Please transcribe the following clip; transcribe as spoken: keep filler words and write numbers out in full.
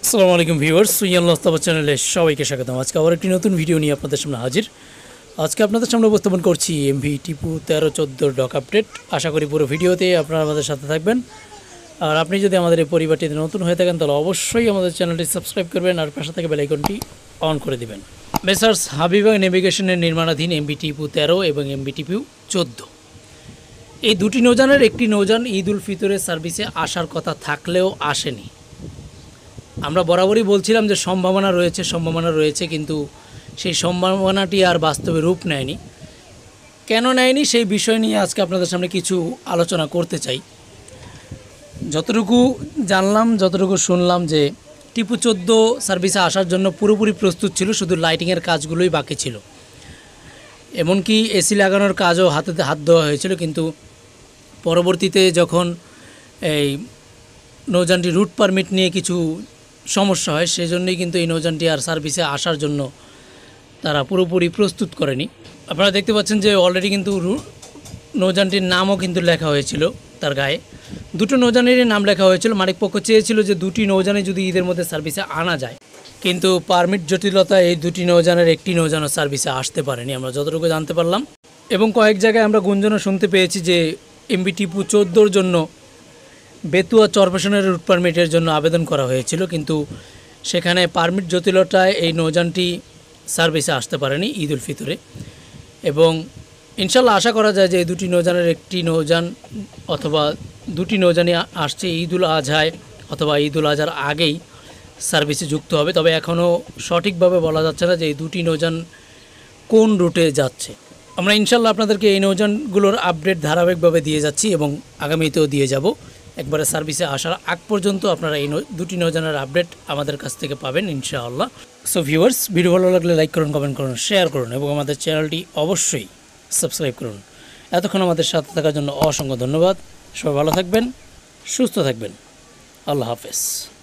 আসসালামু আলাইকুম ভিউয়ার্স, সুইয়ান লস্তাবা চ্যানেলে সবাইকে স্বাগতম। আজকে আবার একটি নতুন ভিডিও নিয়ে আপনাদের সামনে হাজির। আজকে আপনাদের সামনে উপস্থাপন করছি এমভি টিপু তেরো চোদ্দো ডক আপডেট। আশা করি পুরো ভিডিওতে আপনারা আমাদের সাথে থাকবেন। আর আপনি যদি আমাদের এই পরিবারটিতে নতুন হয়ে থাকেন তাহলে অবশ্যই আমাদের চ্যানেলটি সাবস্ক্রাইব করবেন আর পাশে থেকে বেল আইকনটি অন করে দিবেন। মেসার্স হাবিবা নেভিগেশনের নির্মাণাধীন এমভি টিপু তেরো এবং এমভি টিপু চোদ্দো, এই দুটি নৌযানের একটি নৌযান ঈদ উল ফিতরের সার্ভিসে আসার কথা থাকলেও আসেনি। আমরা বরাবরই বলছিলাম যে সম্ভাবনা রয়েছে সম্ভাবনা রয়েছে কিন্তু সেই সম্ভাবনাটি আর বাস্তবে রূপ নেয়নি। কেন নেয়নি সেই বিষয় নিয়ে আজকে আপনাদের সামনে কিছু আলোচনা করতে চাই। যতটুকু জানলাম, যতটুকু শুনলাম যে টিপু চোদ্দো সার্ভিসে আসার জন্য পুরোপুরি প্রস্তুত ছিল, শুধু লাইটিংয়ের কাজগুলোই বাকি ছিল। এমনকি এসি লাগানোর কাজও হাতে হাত দেওয়া হয়েছিল, কিন্তু পরবর্তীতে যখন এই নৌযানটি রুট পারমিট নিয়ে কিছু সমস্যা হয় সেই জন্যই কিন্তু এই নৌযানটি আর সার্ভিসে আসার জন্য তারা পুরোপুরি প্রস্তুত করেনি। আপনারা দেখতে পাচ্ছেন যে অলরেডি কিন্তু নৌযানটির নামও কিন্তু লেখা হয়েছিল, তার গায়ে দুটো নৌযানেরই নাম লেখা হয়েছিল। মালিকপক্ষ চেয়েছিল যে দুটি নৌযানে যদি ঈদের মধ্যে সার্ভিসে আনা যায়, কিন্তু পারমিট জটিলতা এই দুটি নৌযানের একটি নৌযানও সার্ভিসে আসতে পারেনি, আমরা যতটুকু জানতে পারলাম। এবং কয়েক জায়গায় আমরা গুঞ্জনও শুনতে পেয়েছি যে এমভি টিপু চোদ্দোর জন্য বেতুয়া চরপেশনের রুট পারমিটের জন্য আবেদন করা হয়েছিল, কিন্তু সেখানে পারমিট জটিলতায় এই নৌযানটি সার্ভিসে আসতে পারেনি ঈদ উল ফিতরে। এবং ইনশাল্লাহ আশা করা যায় যে এই দুটি নৌযানের একটি নৌযান অথবা দুটি নৌযানই আসছে ঈদ উল আজহায় অথবা ঈদ উল আজহার আগেই সার্ভিসে যুক্ত হবে। তবে এখনও সঠিকভাবে বলা যাচ্ছে না যে এই দুটি নৌযান কোন রুটে যাচ্ছে। আমরা ইনশাল্লাহ আপনাদেরকে এই নৌযানগুলোর আপডেট ধারাবাহিকভাবে দিয়ে যাচ্ছি এবং আগামীতেও দিয়ে যাব। একবারে সার্ভিসে আসার আগ পর্যন্ত আপনারা এই দুটি নৌযানের আপডেট আমাদের কাছ থেকে পাবেন ইনশাআল্লাহ। সো ভিউয়ার্স, ভিডিও ভালো লাগলে লাইক করুন, কমেন্ট করুন, শেয়ার করুন এবং আমাদের চ্যানেলটি অবশ্যই সাবস্ক্রাইব করুন। এতক্ষণ আমাদের সাথে থাকার জন্য অসংখ্য ধন্যবাদ। সবাই ভালো থাকবেন, সুস্থ থাকবেন। আল্লাহ হাফেজ।